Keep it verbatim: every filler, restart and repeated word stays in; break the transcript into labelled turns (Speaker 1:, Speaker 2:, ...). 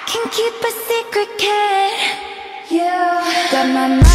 Speaker 1: can keep a secret, can you? Got my mind